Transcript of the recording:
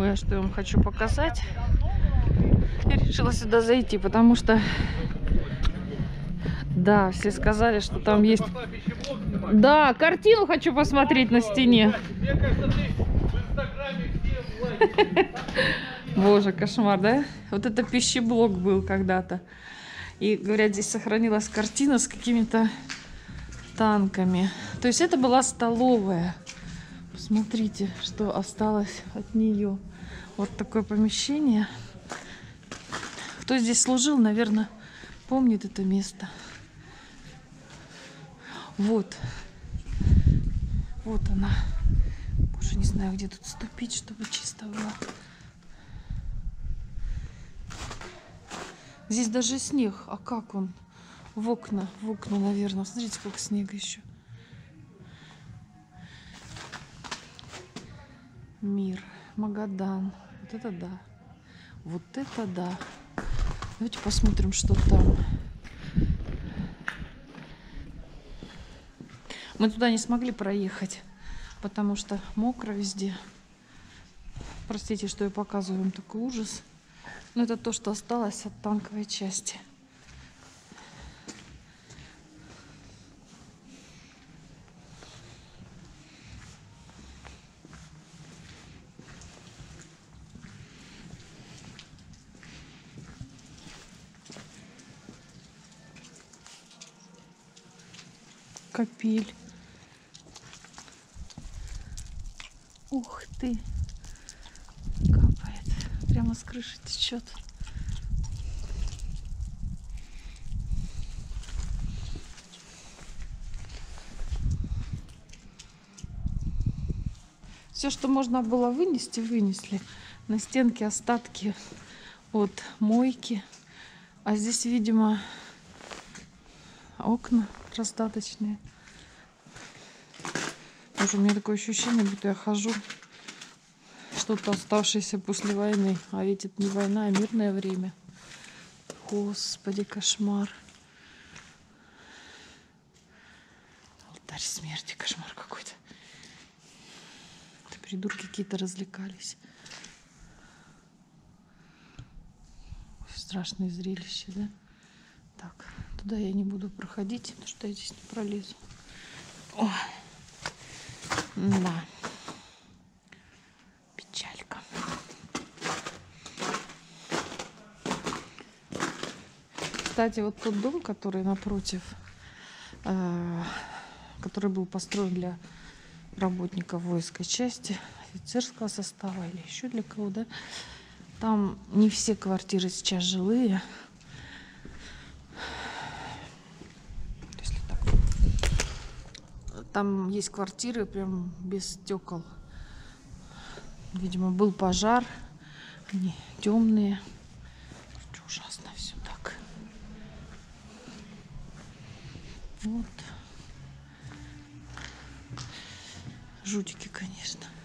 Первое, что я вам хочу показать, я решила сюда зайти, потому что, да, все сказали, что там есть... Да, картину хочу посмотреть на стене. Боже, кошмар, да? Вот это пищеблок был когда-то. И, говорят, здесь сохранилась картина с какими-то танками. То есть это была столовая. Посмотрите, что осталось от нее. Вот такое помещение. Кто здесь служил, наверное, помнит это место. Вот. Вот она. Боже, не знаю, где тут ступить, чтобы чисто было. Здесь даже снег. А как он? В окна, наверное. Смотрите, сколько снега еще. Мир. Магадан. Вот это да. Вот это да. Давайте посмотрим, что там. Мы туда не смогли проехать, потому что мокро везде. Простите, что я показываю вам такой ужас. Но это то, что осталось от танковой части. Капель. Ух ты! Капает. Прямо с крыши течет. Все, что можно было вынести, вынесли. На стенке остатки от мойки. А здесь, видимо, окна раздаточные. Уже у меня такое ощущение, будто я хожу что-то оставшееся после войны. А ведь это не война, а мирное время. Господи, кошмар. Алтарь смерти, кошмар какой-то. Это придурки какие-то развлекались. Страшное зрелище, да? Так, туда я не буду проходить, потому что я здесь не пролезу. О, да. Печалька. Кстати, вот тот дом, который напротив, который был построен для работников воинской части, офицерского состава или еще для кого, да? Там не все квартиры сейчас жилые. Если так. Там есть квартиры прям без стекол. Видимо, был пожар. Они темные. Ужасно все так. Вот. Жутики, конечно.